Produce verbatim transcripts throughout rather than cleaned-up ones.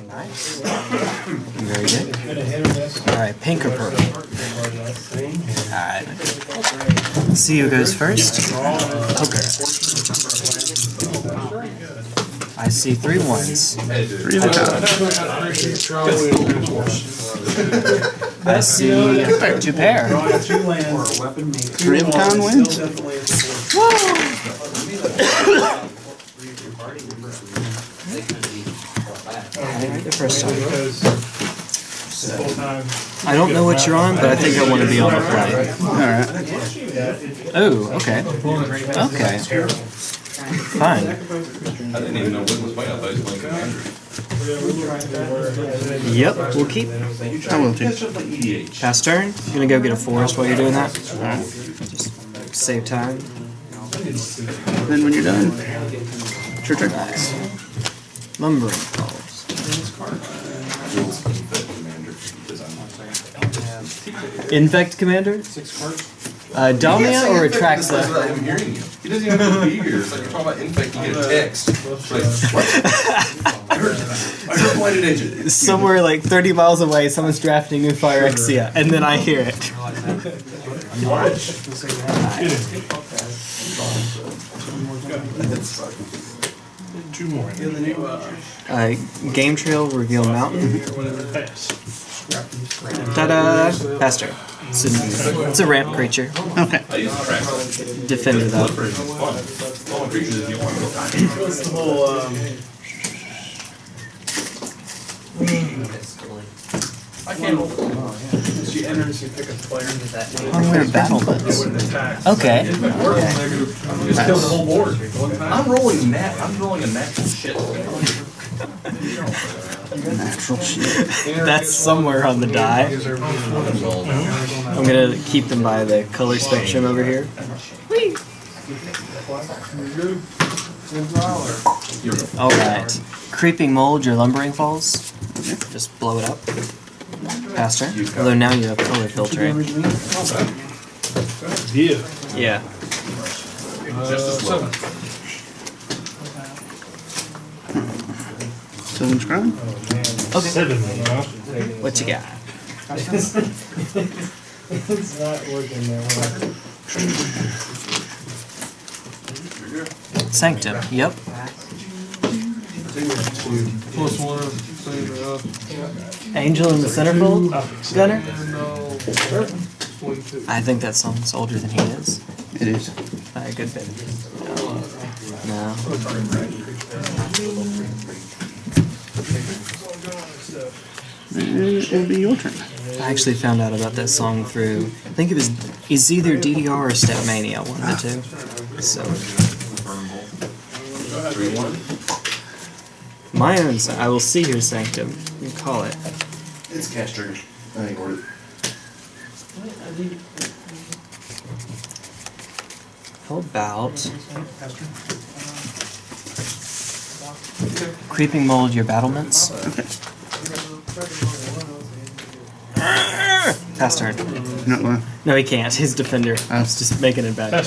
Nice. Very good. Alright, pink or purple? Alright. Let's see who goes first. Poker. I see three ones. Three of a kind. I see two pair. Three of a kind wins. The first time. I don't know what you're on, but I think I want to be on the play. Alright. Oh, okay. Okay. Fine. I didn't even know what was playing. I thought he was playing Commander. Yep, we'll keep. I will too. Pass turn. You're gonna go get a forest while you're doing that? Alright. Just save time. Then when you're done, it's your turn. Nice. Lumbering calls. Infect Commander? Uh, Damia or Atraxa? I'm hearing you. He doesn't even have to be here. It's like you're talking about infect, you get a text. Like, what? I heard, I heard Blighted Agent. Somewhere like thirty miles away, someone's drafting new Phyrexia, and then I hear it. Two more. Uh, Game Trail, Reveal Mountain. Ta-da! Faster. It's a, it's a ramp creature. Okay. Defender though. I can't. She enters, you pick a player. Hardware Battlements. Okay. Just kill the whole board. I'm rolling nat. I'm rolling a natural shit. Natural shit. That's somewhere on the die. I'm gonna keep them by the color spectrum over here. Alright. Creeping Mold, your Lumbering Falls. Just blow it up. Faster. Although now you have color filtering. Yeah. Yeah. Just as well. Seven scrying. Okay. Seven. What you got? It's not working that way. Sanctum. Yep. Plus one. Angel in the centerfold? Gunner? I think that song's older than he is. It is. By a good bit. No. It'll be your turn. I actually found out about that song through, I think it was, it's either D D R or Stepmania, one of the two. So. My own, I will see your Sanctum. You call it. It's cast trigger. I ain't worried. How about Creeping Mold, your battlements? Pass turn. Not one. No, he can't. His defender. I was just making it bad.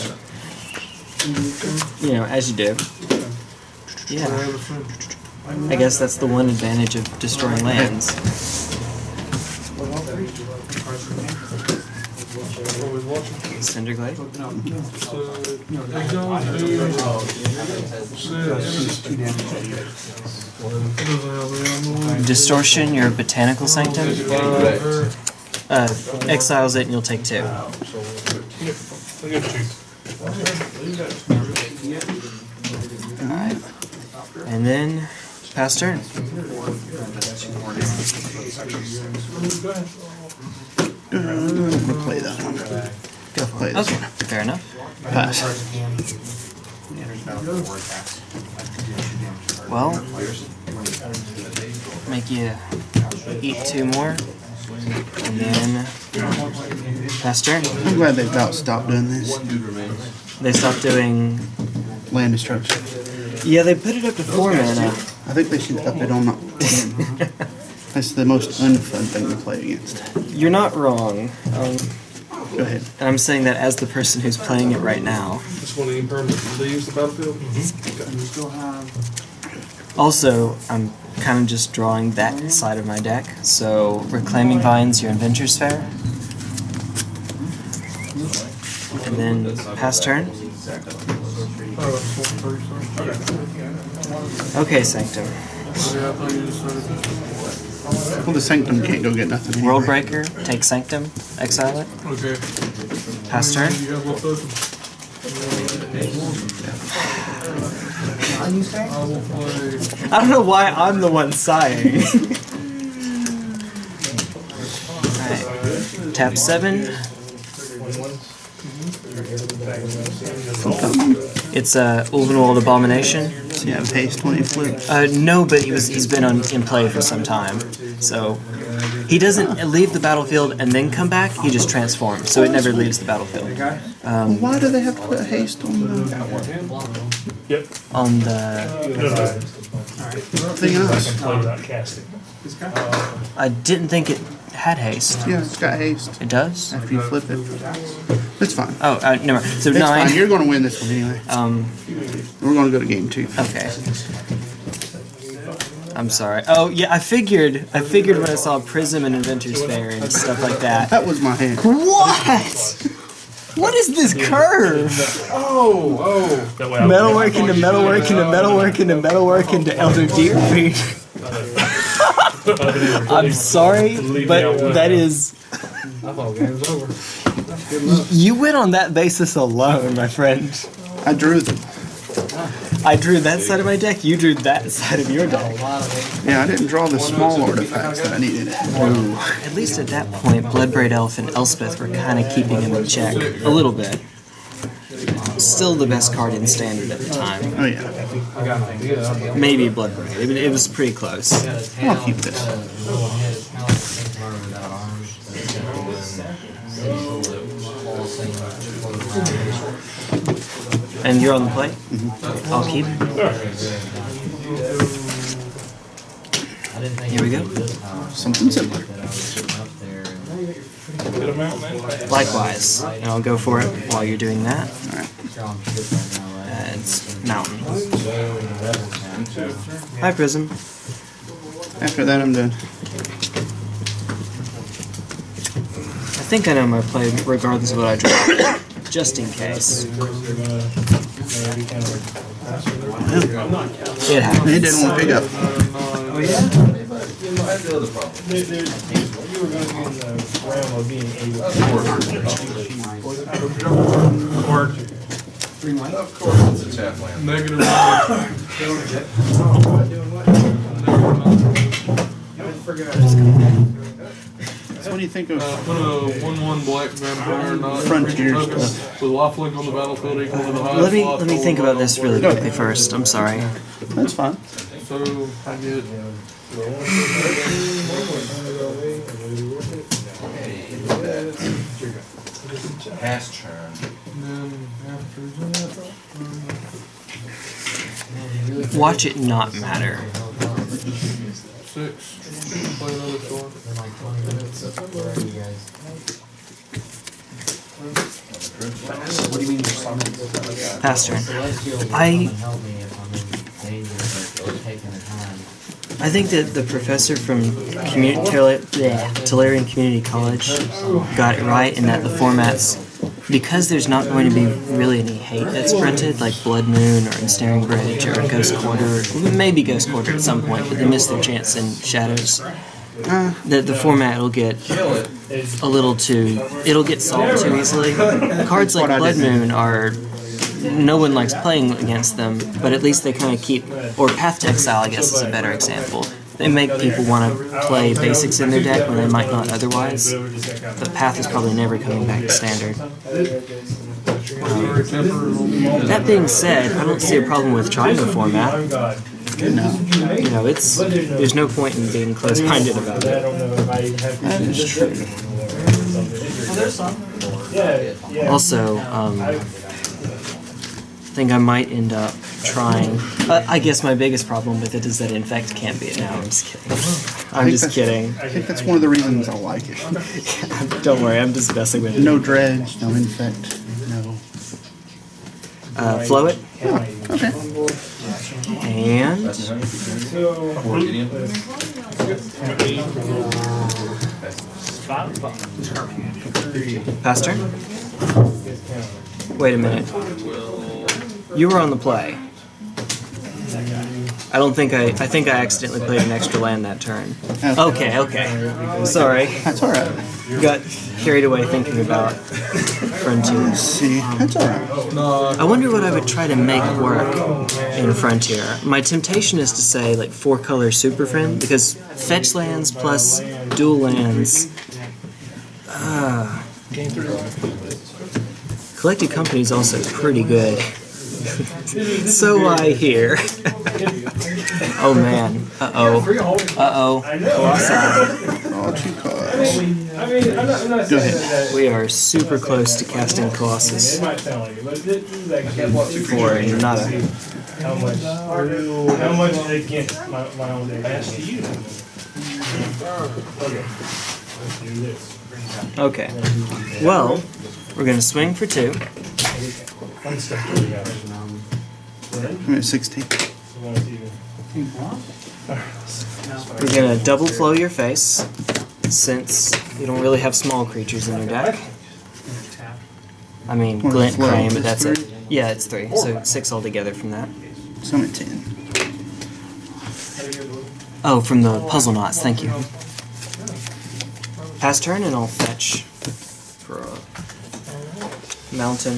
You know, as you do. Yeah. I guess that's the one advantage of destroying lands. Cinder Glade? Distortion, your Botanical Sanctum? Uh, exiles it and you'll take two. Alright. And then, pass turn. I'm gonna play that one. Go for Play it. this Okay, one. fair enough. Pass. Well, make you eat two more, and then pass turn. I'm glad they about stopped doing this. They stopped doing. Land destruction. Yeah, they put it up to four mana. I think they should up it on that. That's the most unfun thing to play against. You're not wrong. Um, Go ahead. and I'm saying that as the person who's playing it right now. This one even permanent leaves the battlefield? Also, I'm kind of just drawing that side of my deck. So Reclaiming Vines, your Inventor's Fair. And then pass turn. Okay, Sanctum. Well, the Sanctum can't go get nothing. Anyway. World Breaker, take Sanctum, exile it. Okay. Pass turn. You have left open. I will play. I don't know why I'm the one sighing. Alright. Tap seven. It's a Ulvenwald Abomination. So you have haste when he flips. Uh, no, but he was he's been on, in play for some time, so he doesn't leave the battlefield and then come back. He just transforms, so it never leaves the battlefield. Um, Why do they have to put haste on the Yep. on the thing else? Play without casting. I didn't think it had haste. Yeah, it's got haste. It does. After you flip it, it's fine. Oh, uh, never mind. So It's nine. fine. You're going to win this one anyway. Um. We're going to go to game two. Okay. I'm sorry. Oh yeah, I figured. I figured when I saw Prism and Inventor's Fair and stuff like that. That was my hand. What? What is this curve? Oh, oh. That way I Metalwork into metalwork into metalwork into metalwork into Elder Deerfield. I'm sorry, but that is. I thought game was over. You went on that basis alone, my friend. I drew them. I drew that side of my deck, you drew that side of your deck. Yeah, I didn't draw the small artifacts that I needed. Ooh. At least at that point, Bloodbraid Elf and Elspeth were kind of keeping him in check. A little bit. Still the best card in Standard at the time. Oh yeah. Maybe Bloodbraid. It, it was pretty close. I'll keep this. And you're on the play? Mm-hmm. I'll keep. Here we go. Something similar. Likewise. And I'll go for it while you're doing that. Alright. Uh, it's Mountain. Hi, Prism. After that, I'm done. I think I know my play regardless of what I draw. Just in case. It happens. He didn't want to pick up. Oh, yeah? That's the other problem. You were going to be in the realm of being able to. Of course, it's a tap land. Negative. So what do you think of Uh, put a one one black vampire not Frontier token stuff? with lifelink on the battlefield equal to the highest Let me slot let me total think about on this the really board. quickly first. I'm sorry. That's fine. So I get Pass turn. and then after that Watch it not matter. six. Play another sword. What do you mean you're summoning? Pass turn. I I think that the professor from commu Tele yeah, Tolarian Community College got it right in that the formats, because there's not going to be really any hate that's printed, like Blood Moon or Ensnaring Bridge or Ghost Quarter, maybe Ghost Quarter at some point, but they missed their chance in Shadows. Uh, That the format will get a little too, it'll get solved too easily. Cards like Blood Moon are, no one likes playing against them, but at least they kind of keep, or Path to Exile I guess is a better example. They make people want to play basics in their deck when they might not otherwise, but Path is probably never coming back to Standard. Um, that being said, I don't see a problem with trying the format. no. You know, it's, there's no point in being close-minded about it. That is true. Also, um, I think I might end up trying. Uh, I guess my biggest problem with it is that Infect can't be it now. I'm just kidding. I'm think just that's- kidding. I think that's one of the reasons I like it. Don't worry, I'm just messing with it. No dredge, no infect, no. Uh, flow it. Okay. And pass turn. Wait a minute. You were on the play. I don't think I. I think I accidentally played an extra land that turn. Okay, okay. Sorry. That's alright. Got carried away thinking about Frontier. See, that's alright. I wonder what I would try to make work in Frontier. My temptation is to say like four color Super Friend because fetch lands plus dual lands. Ah. Collected Company is also pretty good. So I hear. Oh man. Uh oh. Uh oh. Colossi. All two cards. I mean, I'm not, I'm not Go saying ahead. that. We are super close to casting Colossus It might sound like it, but this is actually for a nada. how much, how much against my, my own deck. Ask you. Okay. Let's do this. Okay. Well, we're gonna swing for two. I'm stuck where we got it. I'm at sixteen. I want to We're gonna double flow your face, since you don't really have small creatures in your deck. I mean, Or Glint, flow, Crane, but it's that's it. three? Yeah, it's three, so six altogether from that. So I'm at ten. Oh, from the puzzle knots, thank you. Pass turn and I'll fetch for a mountain.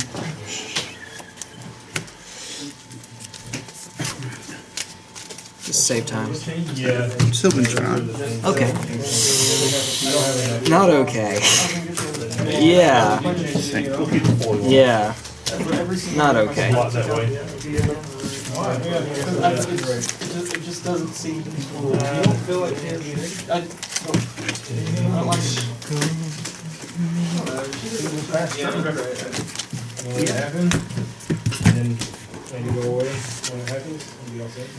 Just save time. Yeah. Still been trying. Okay. Not okay. Yeah. Yeah. Not okay. It just doesn't seem to be cool. I don't feel like it. I don't like it. What happened? And then maybe go away when it happens. And be all set.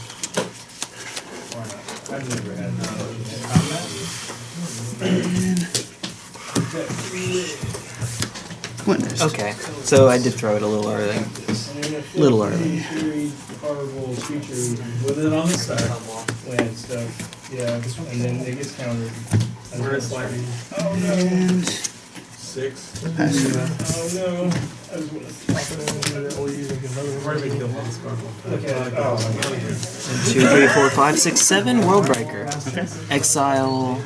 Why not? I've never had Witness. Okay, so I did throw it a little early. Little early. Horrible creatures with it on the side. Land stuff. Yeah. And then it gets countered. Where it's like, Oh no. And six. pass it. Oh no. I just want to stop it. Where did we kill one sparkle? Okay. Oh my god. Two, three, four, five, six, seven. World Breaker. Exile.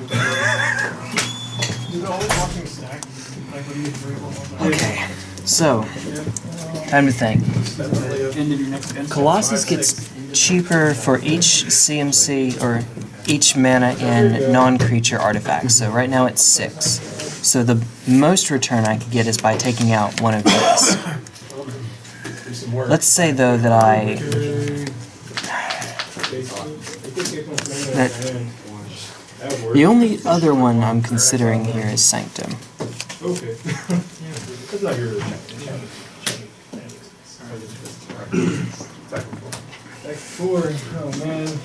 Okay, so time to think. Colossus gets cheaper for each C M C or each mana in non-creature artifacts. So right now it's six. So the most return I could get is by taking out one of these. Let's say though that I that the only other one I'm considering here is Sanctum. Okay. That's not your Back four. Oh man.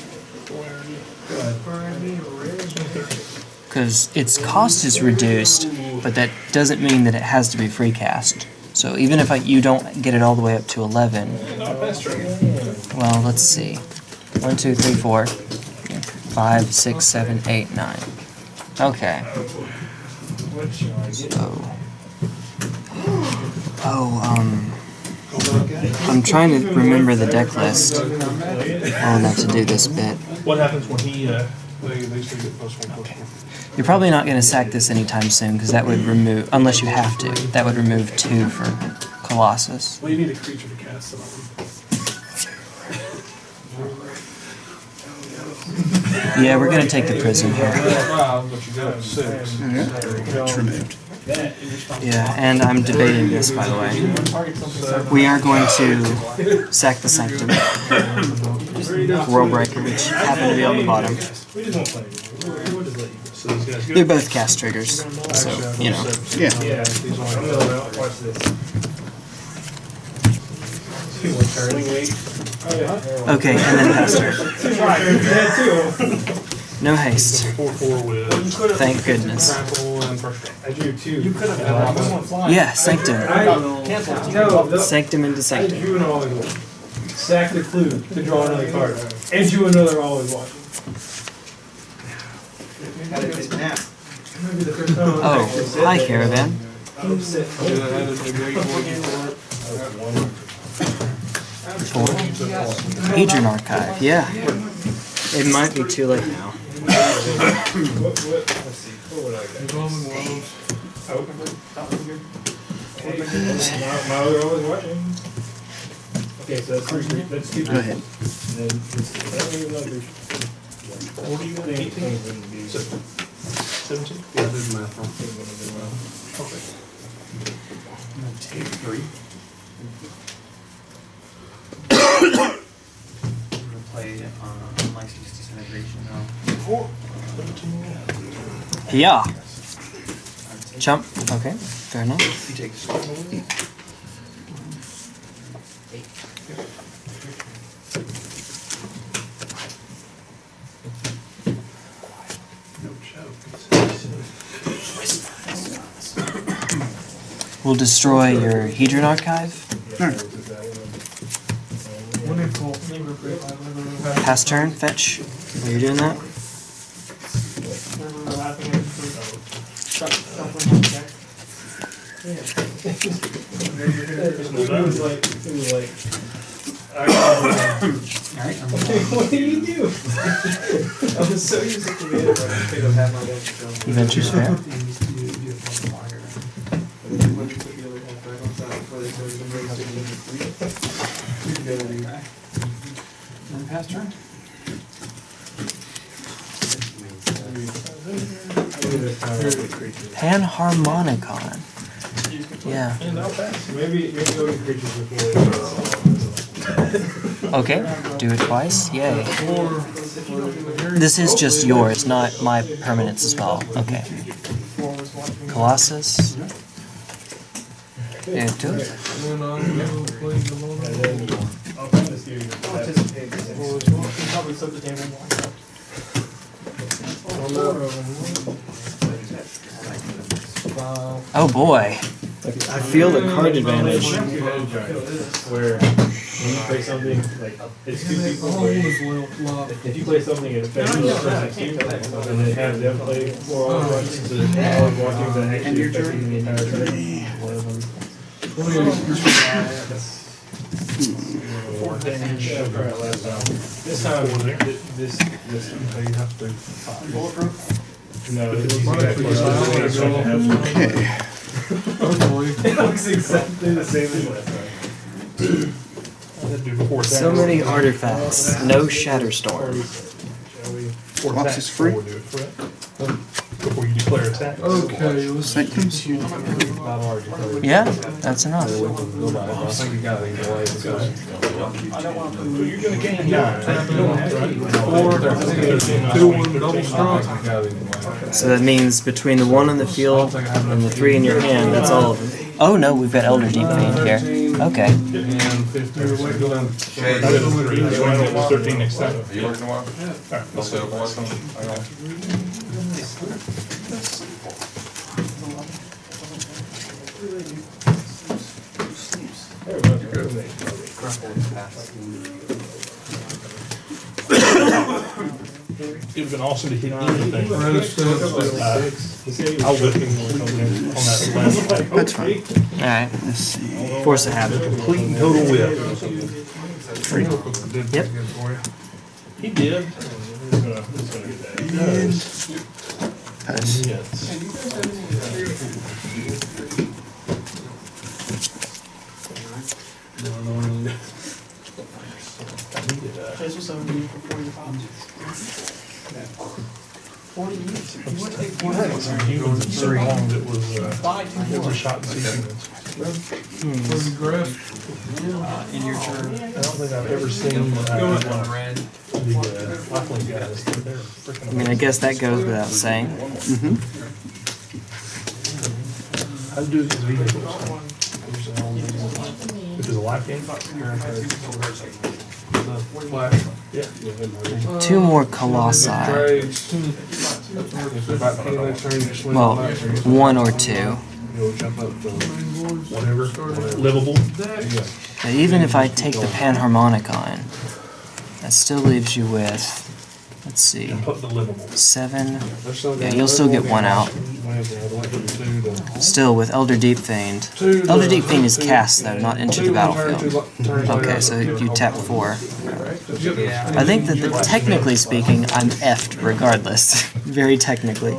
Because its cost is reduced, but that doesn't mean that it has to be free cast. So even if I, you don't get it all the way up to eleven, well, let's see. One, two, three, four, five, six, seven, eight, nine. Okay. So, oh, um, I'm trying to remember the deck list well enough to do this bit. What happens when he, uh, they, they still get plus one, plus one? You're probably not going to sack this anytime soon, because that would remove, unless you have to, that would remove two for Colossus. Well, you need a creature to cast it on. Yeah, we're going to take the prism here. Five, but you got six. It's removed. Yeah, and I'm debating this, by the way. We are going to sack the Sanctum, World Breaker, which happen to be on the bottom. We just won't play anymore. We'll just let you go. So these guys They're good? both cast triggers, so, you know. Yeah. Yeah. These I'm only gonna watch this. Two more turning weight. Oh yeah. Okay, and then pass turn. Yeah, two. No haste. Four, four with Thank goodness. grapple and first. I drew two. You could have had one. Yeah, Sanctum. No, Sanctum into I Sanctum. drew an all in one. sack the clue to draw another card. And do another always watching. Oh, hi, Caravan. Four. Hadron Archive, yeah. It might be too late now. My other always watching. Okay, so that's three. Let's keep Go ahead. And then I don't even know if there's what do you think? seventeen? Yeah, I did the math wrong. Okay. I'm gonna take three. I'm gonna play uh, Unlicensed Disintegration now. Yeah. Jump. Okay, fair enough. You take this. We'll destroy your Hedron Archive. Sure. Pass turn, fetch. Are you doing that? It was like, it was like, alright, what did you do? I was so used to command, but I think I've had my own. Adventure's fair. And pass turn. Panharmonicon. Yeah. And I'll pass. Maybe, maybe go to creatures before. Okay, do it twice. Yay. This is just yours, not my permanence as well. Okay. Colossus. And two. And then I'll find this here. I'll anticipate this. Well, you can probably flip the table more. Oh boy. I feel the card advantage. Where when you play something, like, it's two people. If you play something and affects the other team, and then have them play four all runs, so they're all watching that actually affecting the entire turn. Four damage. Yeah, try it last time. This time, this, this time, you have to bulletproof. No, it's Okay. it looks exactly the same as last time. So many artifacts. No Shatterstorm. Colossus free. Before you declare attack. Okay, let's Sanctums. Yeah, that's enough. So you're gonna gain nine. Four, two, one, double strong. So that means between the one on the field and the three in your hand, that's all of them. Oh no, we've got Elder Deep Fiend here. Okay. And fifteen. thirteen next time. Are you looking a while? Alright, let's go. It would have been awesome to hit anything. Uh, I'll whip him on that last. That's fine. Alright. Let's see. Force of habit. Complete and total whip. Free. Yep. He did. He's gonna, he's gonna get that. He does. Pass. Yes. This was only for forty forty years. He was so long that was, uh, it was shot in sequence. Uh, in your turn. I don't think I've ever seen uh, One red. the uh, Rockland guys. They're freaking I mean, I guess that goes without saying. Mm-hmm. How to do these vehicles. If it's a life game. Yeah. Two more Colossi. Well, one or two. Whatever. Livable. But even if I take the Panharmonicon, that still leaves you with, let's see, seven. Yeah, you'll still get one out. Still with Elder Deep Fiend. Elder Deep Fiend is cast though, not into the battlefield. Okay, so you tap four. I think that the, technically speaking, I'm effed regardless. Very technically.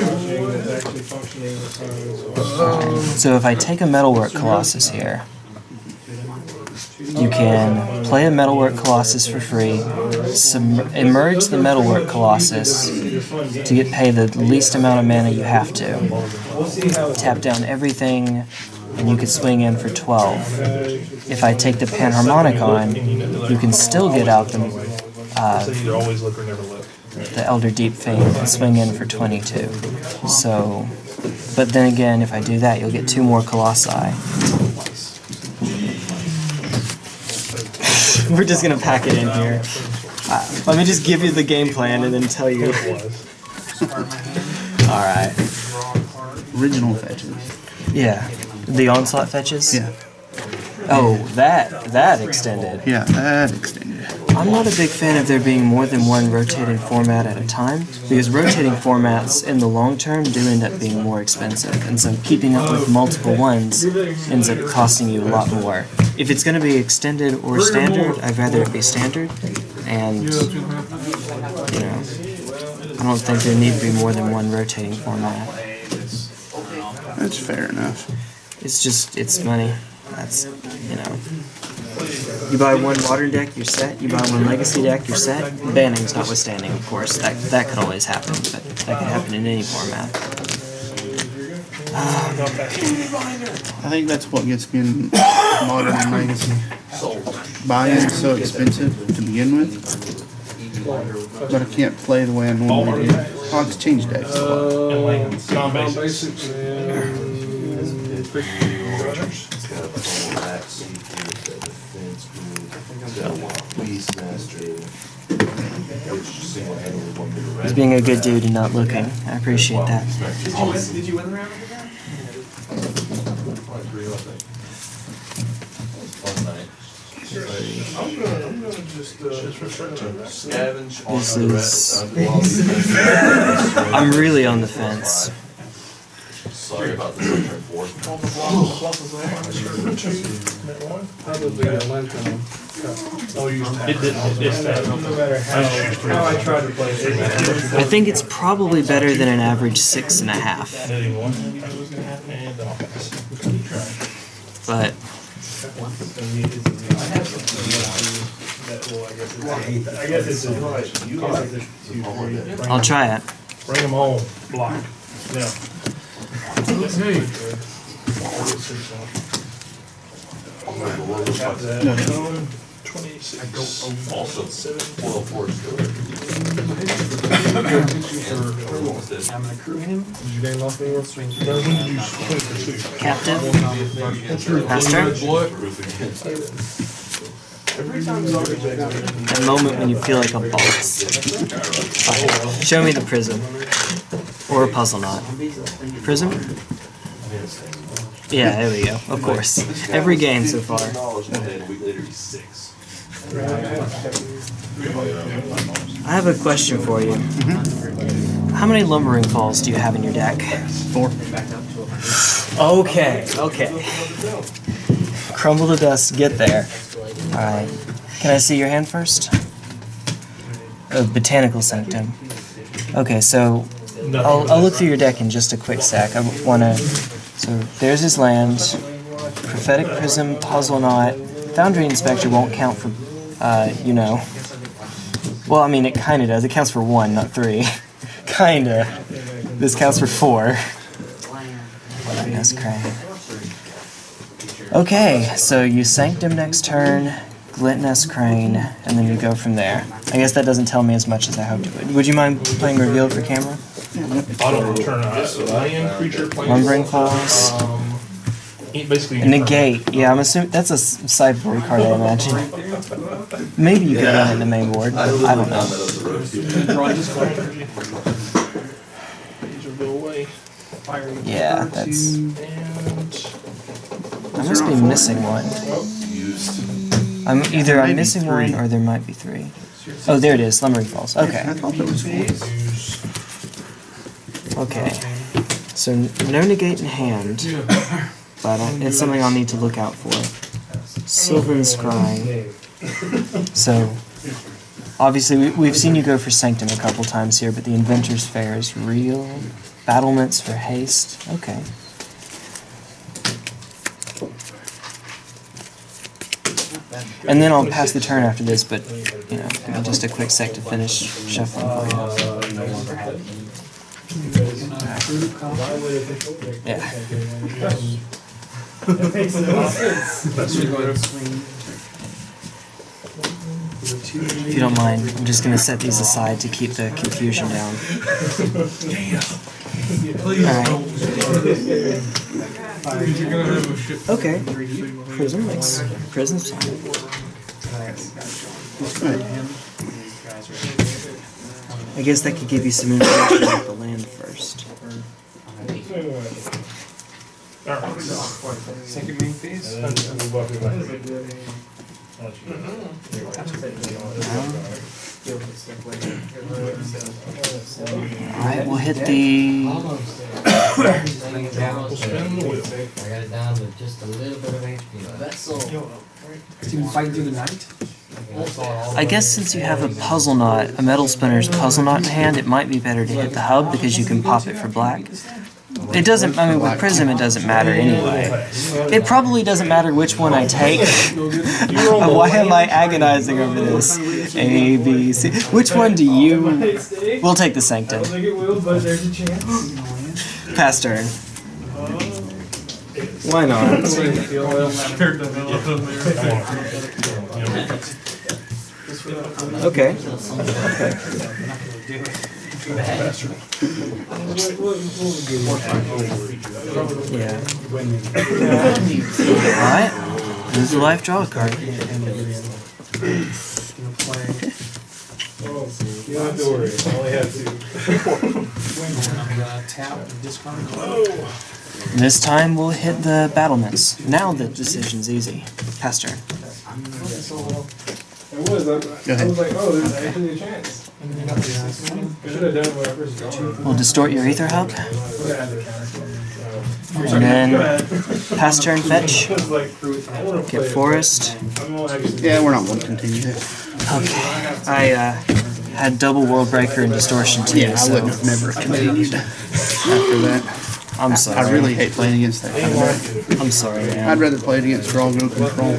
Um, so if I take a Metalwork Colossus here, you can play a Metalwork Colossus for free, emerge the Metalwork Colossus to get paid the least amount of mana you have to. Tap down everything, and you could swing in for twelve. If I take the Panharmonicon, you can still get out the, uh, the Elder Deep Fiend and swing in for twenty-two. So, but then again, if I do that, you'll get two more Colossi. We're just gonna pack it in here. Uh, let me just give you the game plan and then tell you. Alright. Original fetches. Yeah. The onslaught fetches? Yeah. Oh, that that extended. Yeah, that extended. I'm not a big fan of there being more than one rotating format at a time, because rotating formats in the long term do end up being more expensive, and so keeping up with multiple ones ends up costing you a lot more. If it's going to be extended or standard, I'd rather it be standard, and, you know, I don't think there need to be more than one rotating format. That's fair enough. It's just, it's money. That's, you know. You buy one modern deck, you're set. You buy one legacy deck, you're set. Bannings notwithstanding, of course. That that could always happen, but that could happen in any format. Um, I think that's what gets me in modern and legacy. Buy-in's so expensive to begin with, but I can't play the way I normally do. I'll have to change decks a lot. Non-basics. He's being a good dude and not looking. I appreciate that. Did you win, did you win the round with that? This is... I'm really on the fence. Sorry about this. It didn't. It's that. No matter how, how I tried to play it. I think it's probably better than an average six and a half. But I guess it's a I'll try it. bring them home. Block. Yeah. twenty-six. Also, foil four still. I'm gonna crew him. Did you name off anyone? Captive? Master? That moment when you feel like a boss. Fine. Show me the prism. Or a puzzle knot. Prism? Yeah, there we go. Of course. Every game so far. I have a question for you. Mm-hmm. How many Lumbering Falls do you have in your deck? Four. Okay, okay. Crumble to dust, get there. Alright. Can I see your hand first? Oh, Botanical Sanctum. Okay, so I'll, I'll look through your deck in just a quick sec. I want to... So there's his land. Prophetic Prism, Puzzle Knot. Foundry Inspector won't count for, uh, you know... Well, I mean, it kind of does. It counts for one, not three. Kinda. This counts for four. That's crazy. Okay, so you Sanctum next turn, Glitness Crane, and then you go from there. I guess that doesn't tell me as much as I hoped it would. Would you mind playing Revealed for camera? Auto return a land creature. Lumbering Falls. Um, basically. Negate. Yeah, I'm assuming that's a sideboard card, I imagine. Maybe you could run it in the main board. I don't know. Yeah, that's... I must be missing one. I'm either I'm Maybe missing three. one or there might be three. Oh, there it is. Slumbering Falls. Okay. I thought there was four. Okay. So no negate in hand, but uh, it's something I'll need to look out for. Sylvan Scry. So obviously we, we've seen you go for Sanctum a couple times here, but the Inventor's Fair is real. Battlements for haste. Okay. And then I'll pass the turn after this, but, you know, give me just a quick sec to finish shuffling for you. Yeah. If you don't mind, I'm just going to set these aside to keep the confusion down. Alright. Okay. Prism makes Prism's fine. I guess that could give you some information about the land first. Second main phase? Alright, we'll hit the... I got it down to just a little bit of H P. That's so. Fighting through the night? I guess since you have a puzzle knot, a metal splinter's puzzle knot in hand, it might be better to hit the hub because you can pop it for black. It doesn't, I mean, with Prism it doesn't matter anyway. It probably doesn't matter which one I take. Why am I agonizing over this? A, B, C. Which one do you... We'll take the Sanctum. Pass turn. Why not? Okay. Okay. Yeah. Alright. Lose a life, draw a card. You don't have to worry. I only have two. This time we'll hit the battlements. Now the decision's easy. Pass turn. It was. I, I was like, oh, there's actually a chance. I should have done it when I first got it. We'll distort your Ether Hub. And then pass turn fetch. Get Forest. Yeah, we're not going to continue that. Okay. I uh, had double World Breaker and Distortion too, Yeah, I so wouldn't have never continued after that. I'm sorry. I really hate playing against that kind of deck. I'm sorry, man. I'd rather play it against Draw Go Control.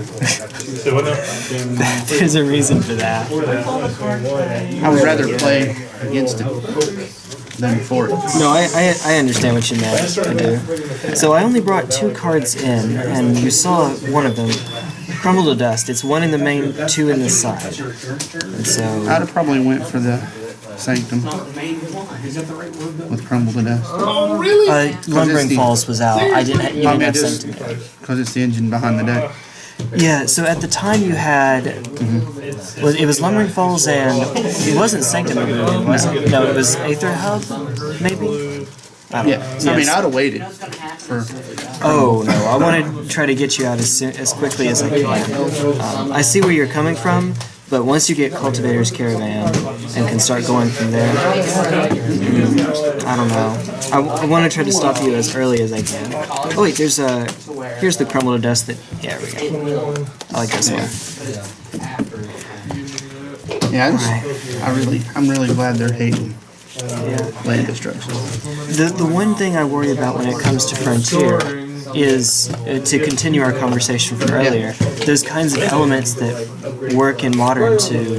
There's a reason for that. I would rather play against it than for it. No, I, I, I understand what you meant to do. So I only brought two cards in, and you saw one of them. Crumble to Dust. It's one in the main, two in the side. And so I'd have probably went for the Sanctum with Crumble to Dust. Oh, really? uh, Lumbering the- Falls was out. I didn't. You I didn't mean, have just Sanctum yet. because it's the engine behind the deck. Yeah. So at the time you had, mm-hmm. well, it was Lumbering Falls and it wasn't Sanctum of Ugin, was it? No, it was Aether Hub, maybe. I don't Yeah, know. I Yes. mean, I'd have waited for. Oh no! I want to try to get you out as soon, as quickly as I can. Um, I see where you're coming from, but once you get Cultivator's Caravan and can start going from there, mm, I don't know. I, I want to try to stop you as early as I can. Oh wait, there's a here's the Crumble to Dust. That yeah, there we go. I like this one. Yeah, I, just, I really, I'm really glad they're hating Yeah. land destruction. The the one thing I worry about when it comes to Frontier is uh, to continue our conversation from earlier. Those kinds of elements that work in Modern to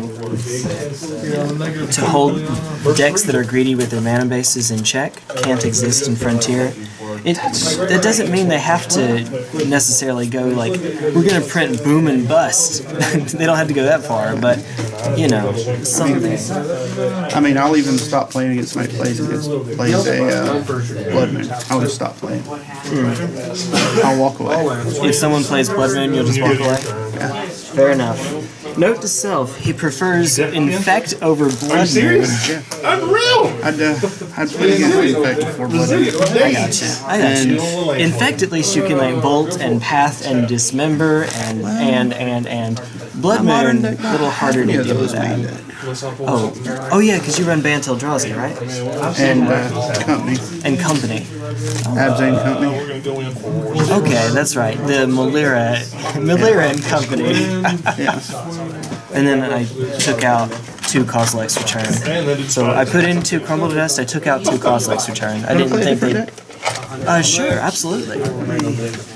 to hold decks that are greedy with their mana bases in check can't exist in Frontier. It that doesn't mean they have to necessarily go like we're gonna print boom and bust. They don't have to go that far, but you know something. I mean, I'll even stop playing against my plays against plays a uh, Blood Moon. I'll just stop playing. Mm. I'll walk away. If someone plays Blood Moon, you'll just walk away? Yeah. Fair enough. Note to self, he prefers Infect over Blood Moon. Yeah. Unreal! I'd, uh, I'd play against Infect before Blood Moon. I got you. I got you. Infect, at least you can like bolt and path and dismember and and and and. Blood My modern Moon, deck a little harder to Yeah, deal that with was main that. deck. Oh, oh yeah, because you run Bantel Drazi, right? And uh, company. And Company. Abzane company. Okay, that's right. The Malira, Malira and Company. Yeah. And then I took out two Kozilek's Return. So I put in two Crumble to Dust, I took out two Kozilek's Return. I didn't Play a think different they... deck? Uh, sure, absolutely.